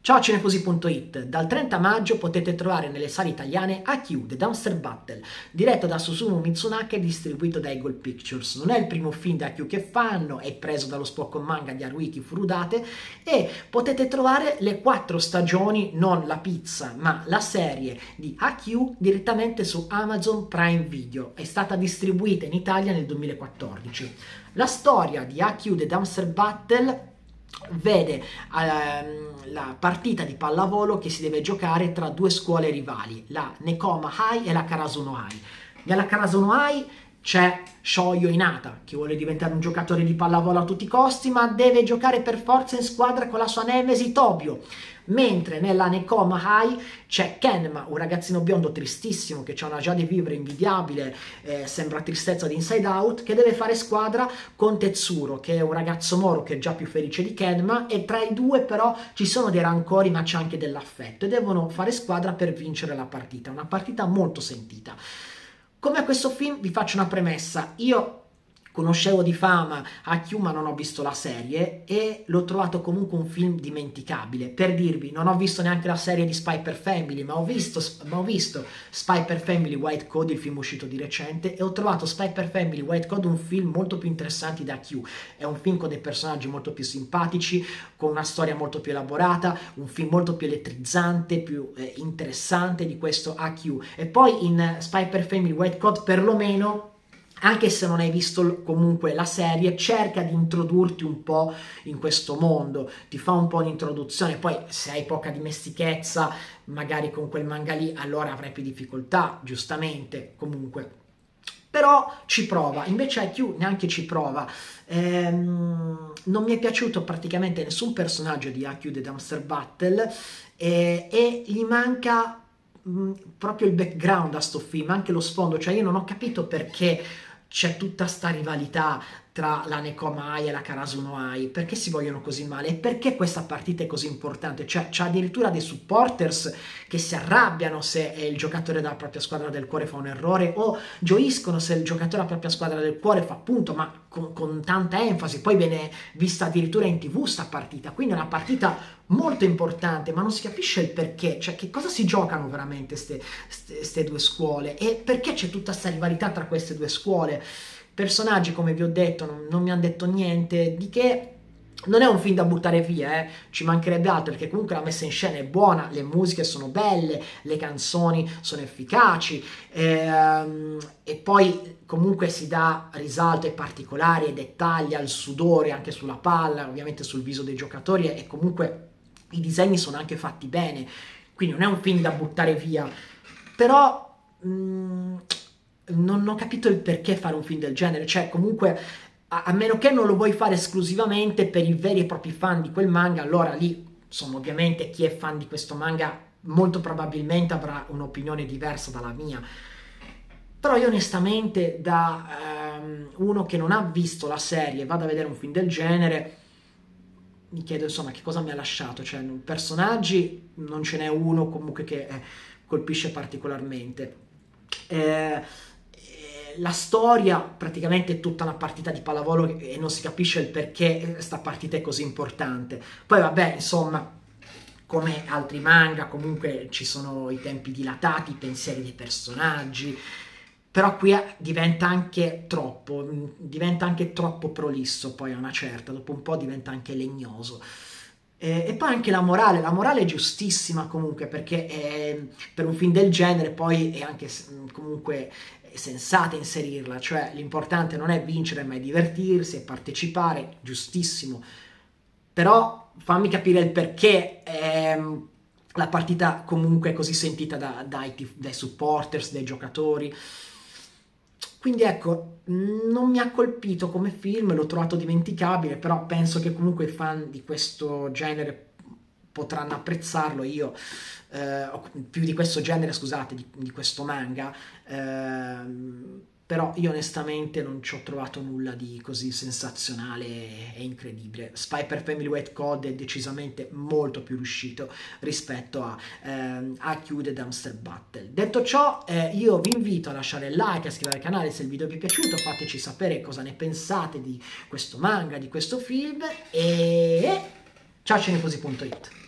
Ciao Cinefusi.it, dal 30 maggio potete trovare nelle sale italiane Haikyuu The Dumpster Battle, diretto da Susumu Mitsunaka e distribuito da Eagle Pictures. Non è il primo film di Haikyuu che fanno, è preso dallo Spoken Manga di Haruiki Furudate e potete trovare le 4 stagioni, non la pizza, ma la serie di Haikyuu direttamente su Amazon Prime Video. È stata distribuita in Italia nel 2014. La storia di Haikyuu The Dumpster Battle vede la partita di pallavolo che si deve giocare tra due scuole rivali, la Nekoma High e la Karasuno High. Nella Karasuno High c'è Shoyo Inata, che vuole diventare un giocatore di pallavolo a tutti i costi, ma deve giocare per forza in squadra con la sua nemesi Tobio. Mentre nella Nekoma High c'è Kenma, un ragazzino biondo tristissimo che ha una joie de vivre invidiabile, sembra tristezza di Inside Out, che deve fare squadra con Tetsuro, che è un ragazzo moro che è già più felice di Kenma, e tra i due però ci sono dei rancori ma c'è anche dell'affetto e devono fare squadra per vincere la partita, una partita molto sentita. Come a questo film vi faccio una premessa: io conoscevo di fama Haikyuu ma non ho visto la serie e l'ho trovato comunque un film dimenticabile. Per dirvi, non ho visto neanche la serie di Spy per Family, ma ho visto Spy per Family White Code, il film uscito di recente, e ho trovato Spy per Family White Code un film molto più interessante da Haikyuu. È un film con dei personaggi molto più simpatici, con una storia molto più elaborata, un film molto più elettrizzante, più interessante di questo Haikyuu. E poi in Spy per Family White Code, perlomeno, anche se non hai visto comunque la serie, cerca di introdurti un po' in questo mondo, ti fa un po' un'introduzione. Poi se hai poca dimestichezza magari con quel manga lì, allora avrai più difficoltà, giustamente, comunque. Però ci prova, invece Haikyuu neanche ci prova. Non mi è piaciuto praticamente nessun personaggio di Haikyuu The Dumpster Battle e gli manca proprio il background a sto film, anche lo sfondo. Cioè io non ho capito perché c'è tutta sta rivalità tra la Nekoma High e la Karasuno High, perché si vogliono così male e perché questa partita è così importante. Cioè c'è addirittura dei supporters che si arrabbiano se il giocatore della propria squadra del cuore fa un errore, o gioiscono se il giocatore della propria squadra del cuore fa punto, ma con tanta enfasi. Poi viene vista addirittura in TV sta partita, quindi è una partita molto importante, ma non si capisce il perché. Cioè che cosa si giocano veramente ste due scuole e perché c'è tutta questa rivalità tra queste due scuole. Personaggi, come vi ho detto, non mi hanno detto niente di che. Non è un film da buttare via, ci mancherebbe altro, perché comunque la messa in scena è buona, le musiche sono belle, le canzoni sono efficaci, e poi comunque si dà risalto ai particolari, ai dettagli, al sudore anche sulla palla, ovviamente sul viso dei giocatori, e comunque i disegni sono anche fatti bene, quindi non è un film da buttare via. Però non ho capito il perché fare un film del genere. Cioè comunque, a meno che non lo vuoi fare esclusivamente per i veri e propri fan di quel manga, allora lì, insomma, ovviamente chi è fan di questo manga molto probabilmente avrà un'opinione diversa dalla mia. Però io onestamente, da uno che non ha visto la serie, vado a vedere un film del genere, mi chiedo insomma che cosa mi ha lasciato. Cioè personaggi non ce n'è uno comunque che colpisce particolarmente. La storia praticamente è tutta una partita di pallavolo e non si capisce il perché sta partita è così importante. Poi vabbè, insomma, come altri manga comunque ci sono i tempi dilatati, i pensieri dei personaggi, però qui diventa anche troppo prolisso. Poi a una certa, dopo un po' diventa anche legnoso. E poi anche la morale è giustissima comunque, perché per un film del genere poi è anche comunque sensata inserirla. Cioè l'importante non è vincere ma è divertirsi e partecipare, giustissimo. Però fammi capire il perché la partita comunque è così sentita dai supporters, dai giocatori. Quindi ecco, non mi ha colpito come film, l'ho trovato dimenticabile, però penso che comunque i fan di questo genere potranno apprezzarlo. Io più di questo genere, scusate, di questo manga, però io onestamente non ci ho trovato nulla di così sensazionale e incredibile. Spy per Family White Code è decisamente molto più riuscito rispetto a Haikyuu The Dumpster Battle. Detto ciò, io vi invito a lasciare il like, a iscrivervi al canale se il video vi è piaciuto, fateci sapere cosa ne pensate di questo manga, di questo film, e ciao Cinefusi.it.